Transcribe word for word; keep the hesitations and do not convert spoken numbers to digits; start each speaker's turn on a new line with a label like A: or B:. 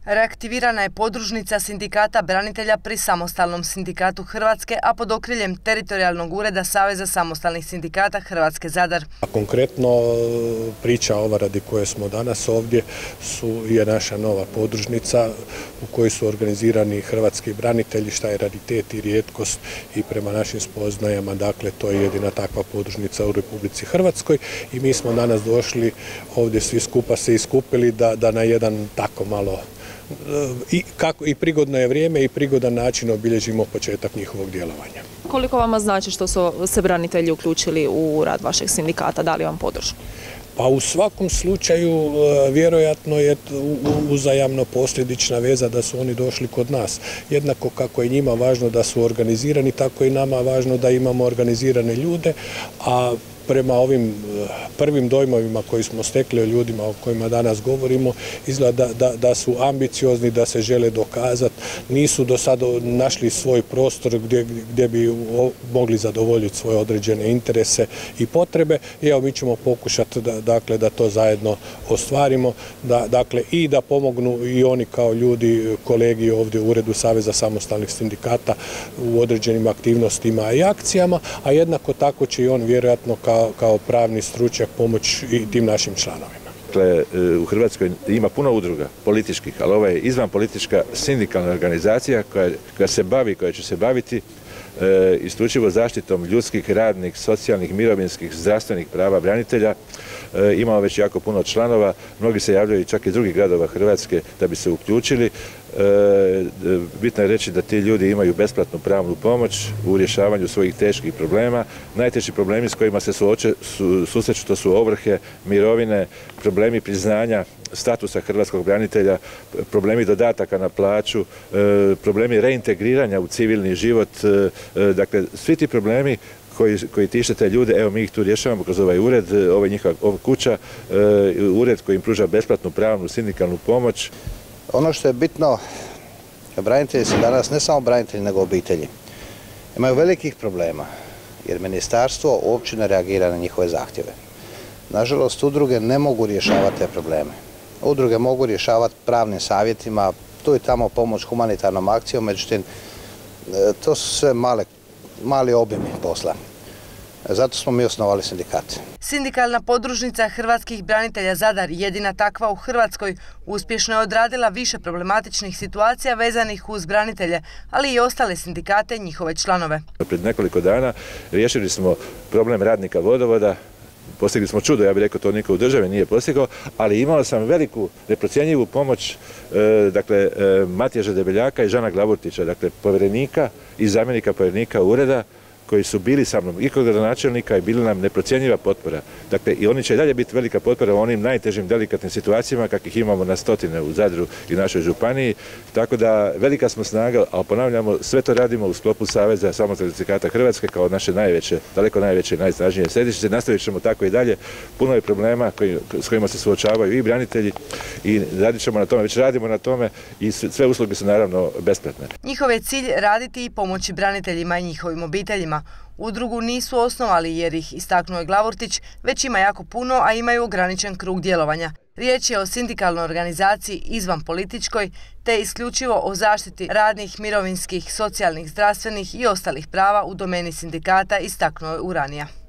A: Reaktivirana je podružnica sindikata branitelja pri Samostalnom sindikatu Hrvatske, a pod okriljem teritorijalnog ureda Saveza samostalnih sindikata Hrvatske Zadar.
B: Konkretno priča ova radi koje smo danas ovdje su, je naša nova podružnica u kojoj su organizirani hrvatski branitelji, šta je raritet i rijetkost i prema našim spoznajama, dakle to je jedina takva podružnica u Republici Hrvatskoj i mi smo danas došli ovdje svi skupa se iskupili da, da na jedan tako malo I, kako, i prigodno je vrijeme i prigodan način obilježimo početak njihovog djelovanja.
C: Koliko vama znači što su se branitelji uključili u rad vašeg sindikata, dali vam podršku?
B: Pa u svakom slučaju vjerojatno je uzajamno posljedična veza da su oni došli kod nas. Jednako kako je njima važno da su organizirani, tako i nama važno da imamo organizirane ljude, a prema ovim prvim dojmovima koji smo stekli o ljudima o kojima danas govorimo, izgleda da, da, da su ambiciozni, da se žele dokazati, nisu do sada našli svoj prostor gdje, gdje bi mogli zadovoljiti svoje određene interese i potrebe. I evo mi ćemo pokušati da, dakle, da to zajedno ostvarimo, da, dakle, i da pomognu i oni kao ljudi, kolegi ovdje u Uredu Saveza samostalnih sindikata u određenim aktivnostima i akcijama, a jednako tako će i on vjerojatno kao Kao, kao pravni stručnjak pomoć i tim našim članovima.
D: Dakle, u Hrvatskoj ima puno udruga političkih, ali ovo je izvan politička sindikalna organizacija koja, koja se bavi, koja će se baviti e, isključivo zaštitom ljudskih, radnih, socijalnih, mirovinskih, zdravstvenih prava branitelja. E, imamo već jako puno članova, mnogi se javljaju čak iz drugih gradova Hrvatske da bi se uključili. E, bitno je reći da ti ljudi imaju besplatnu pravnu pomoć u rješavanju svojih teških problema. Najteži problemi s kojima se suoče, su, susreću to su ovrhe, mirovine, problemi priznanja statusa hrvatskog branitelja, problemi dodataka na plaću, e, problemi reintegriranja u civilni život. E, dakle, svi ti problemi Koji, koji tište te ljude, evo mi ih tu rješavamo kroz ovaj ured, ovaj njihova ova kuća, e, ured koji im pruža besplatnu pravnu sindikalnu pomoć.
E: Ono što je bitno, branitelji su danas ne samo branitelji, nego obitelji. Imaju velikih problema, jer ministarstvo uopće ne reagira na njihove zahtjeve. Nažalost, udruge ne mogu rješavati te probleme. Udruge mogu rješavati pravnim savjetima, tu i tamo pomoć humanitarnom akcijom, međutim, to su sve male mali obimi posla. Zato smo mi osnovali sindikat.
A: Sindikalna podružnica hrvatskih branitelja Zadar, jedina takva u Hrvatskoj, uspješno je odradila više problematičnih situacija vezanih uz branitelje, ali i ostale sindikate i njihove članove.
D: Pred nekoliko dana riješili smo problem radnika vodovoda. Postigli smo čudo, ja bih rekao, to niko u državi nije postigao, ali imao sam veliku, neprocjenjivu pomoć e, dakle, e, Matiježa Debeljaka i Žana Glavortića, dakle, povjerenika i zamjenika povjerenika ureda, koji su bili sa mnom i kod gradonačelnika i bili nam neprocjenjiva potpora. Dakle, i oni će dalje biti velika potpora u onim najtežim delikatnim situacijama kakvih imamo na stotine u Zadru i našoj županiji. Tako da velika smo snaga, ali ponavljamo, sve to radimo u sklopu Saveza samostalnih sindikata Hrvatske kao naše najveće, daleko najveće i najsnažnije središte. Nastavit ćemo tako i dalje. Puno je problema koji, s kojima se suočavaju i branitelji i radit ćemo na tome, već radimo na tome i sve usluge su naravno besplatne.
A: Njihov je cilj raditi i pomoći braniteljima i njihovim obiteljima. Udrugu nisu osnovali jer ih, istaknuo je Glavortić, već ima jako puno, a imaju ograničen krug djelovanja. Riječ je o sindikalnoj organizaciji izvan političkoj, te isključivo o zaštiti radnih, mirovinskih, socijalnih, zdravstvenih i ostalih prava u domeni sindikata, istaknuo je Uranija.